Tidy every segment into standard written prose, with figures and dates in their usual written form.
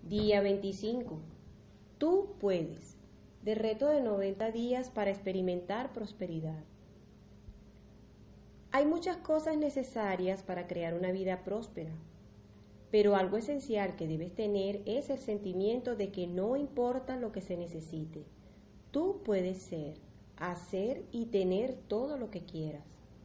Día 25. Tú puedes. De reto de 90 días para experimentar prosperidad. Hay muchas cosas necesarias para crear una vida próspera, pero algo esencial que debes tener es el sentimiento de que no importa lo que se necesite, tú puedes ser, hacer y tener todo lo que quieras.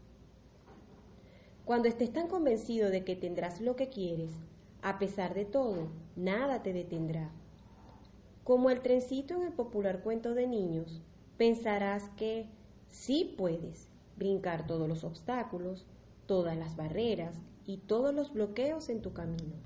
Cuando estés tan convencido de que tendrás lo que quieres, a pesar de todo, nada te detendrá. Como el trencito en el popular cuento de niños, pensarás que sí puedes brincar todos los obstáculos, todas las barreras y todos los bloqueos en tu camino.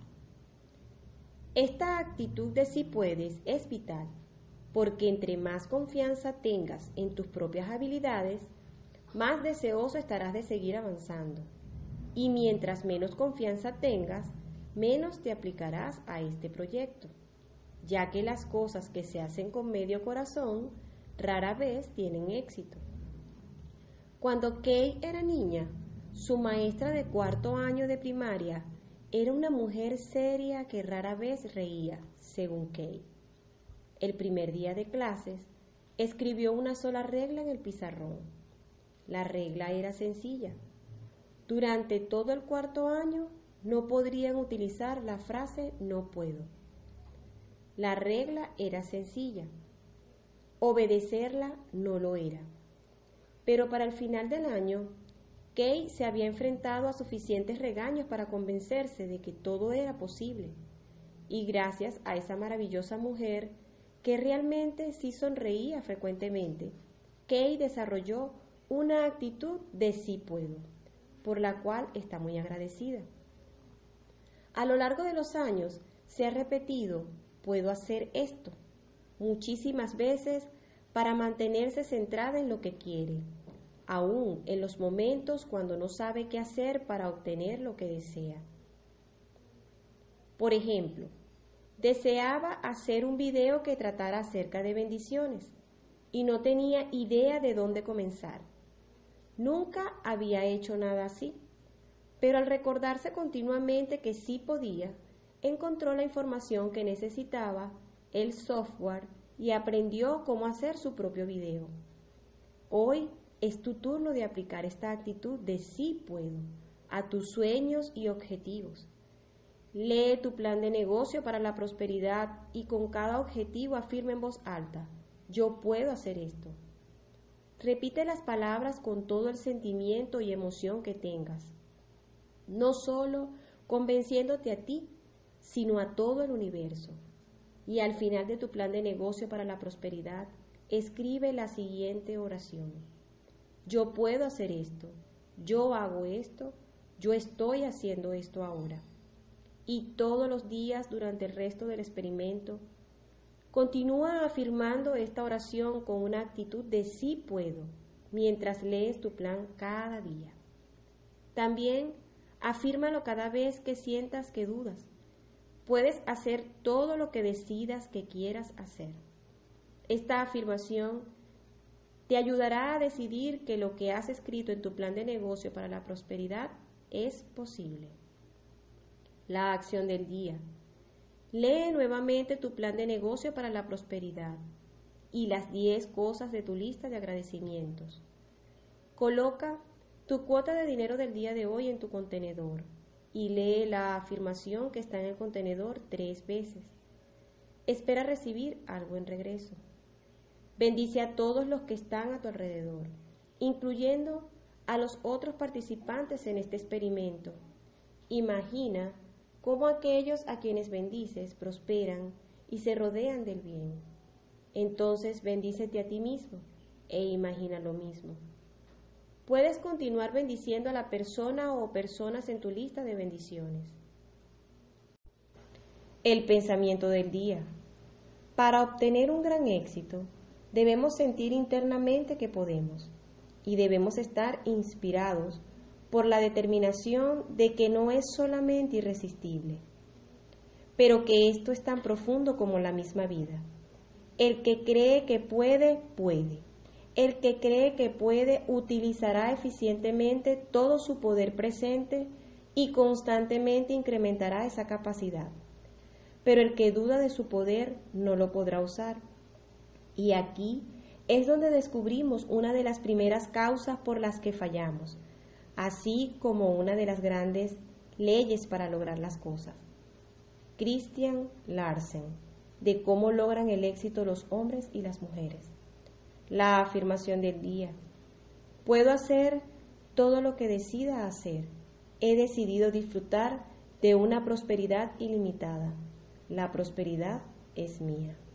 Esta actitud de sí puedes es vital, porque entre más confianza tengas en tus propias habilidades, más deseoso estarás de seguir avanzando. Y mientras menos confianza tengas, menos te aplicarás a este proyecto, ya que las cosas que se hacen con medio corazón rara vez tienen éxito. Cuando Kay era niña, su maestra de 4º año de primaria era una mujer seria que rara vez reía, según Kay. El primer día de clases, escribió una sola regla en el pizarrón. La regla era sencilla. Durante todo el 4º año no podrían utilizar la frase no puedo. La regla era sencilla. Obedecerla no lo era. Pero para el final del año, Kay se había enfrentado a suficientes regaños para convencerse de que todo era posible. Y gracias a esa maravillosa mujer, que realmente sí sonreía frecuentemente, Kay desarrolló una actitud de sí puedo, por la cual está muy agradecida. A lo largo de los años se ha repetido puedo hacer esto muchísimas veces para mantenerse centrada en lo que quiere, aún en los momentos cuando no sabe qué hacer para obtener lo que desea. Por ejemplo, deseaba hacer un video que tratara acerca de bendiciones y no tenía idea de dónde comenzar. Nunca había hecho nada así, pero al recordarse continuamente que sí podía, encontró la información que necesitaba, el software, y aprendió cómo hacer su propio video. Hoy es tu turno de aplicar esta actitud de sí puedo a tus sueños y objetivos. Lee tu plan de negocio para la prosperidad y con cada objetivo afirma en voz alta, yo puedo hacer esto. Repite las palabras con todo el sentimiento y emoción que tengas, no solo convenciéndote a ti, sino a todo el universo. Y al final de tu plan de negocio para la prosperidad, escribe la siguiente oración. Yo puedo hacer esto, yo hago esto, yo estoy haciendo esto ahora. Y todos los días durante el resto del experimento, continúa afirmando esta oración con una actitud de sí puedo, mientras lees tu plan cada día. También afírmalo cada vez que sientas que dudas. Puedes hacer todo lo que decidas que quieras hacer. Esta afirmación te ayudará a decidir que lo que has escrito en tu plan de negocio para la prosperidad es posible. La acción del día. Lee nuevamente tu plan de negocio para la prosperidad y las 10 cosas de tu lista de agradecimientos. Coloca tu cuota de dinero del día de hoy en tu contenedor y lee la afirmación que está en el contenedor 3 veces. Espera recibir algo en regreso. Bendice a todos los que están a tu alrededor, incluyendo a los otros participantes en este experimento. Imagina cómo aquellos a quienes bendices prosperan y se rodean del bien. Entonces bendícete a ti mismo e imagina lo mismo. Puedes continuar bendiciendo a la persona o personas en tu lista de bendiciones. El pensamiento del día. Para obtener un gran éxito, debemos sentir internamente que podemos y debemos estar inspirados por la determinación de que no es solamente irresistible, pero que esto es tan profundo como la misma vida. El que cree que puede, puede. El que cree que puede utilizará eficientemente todo su poder presente y constantemente incrementará esa capacidad. pero el que duda de su poder no lo podrá usar. Y aquí es donde descubrimos una de las primeras causas por las que fallamos, así como una de las grandes leyes para lograr las cosas. Christian Larsen, de cómo logran el éxito los hombres y las mujeres. La afirmación del día: puedo hacer todo lo que decida hacer. He decidido disfrutar de una prosperidad ilimitada. La prosperidad es mía.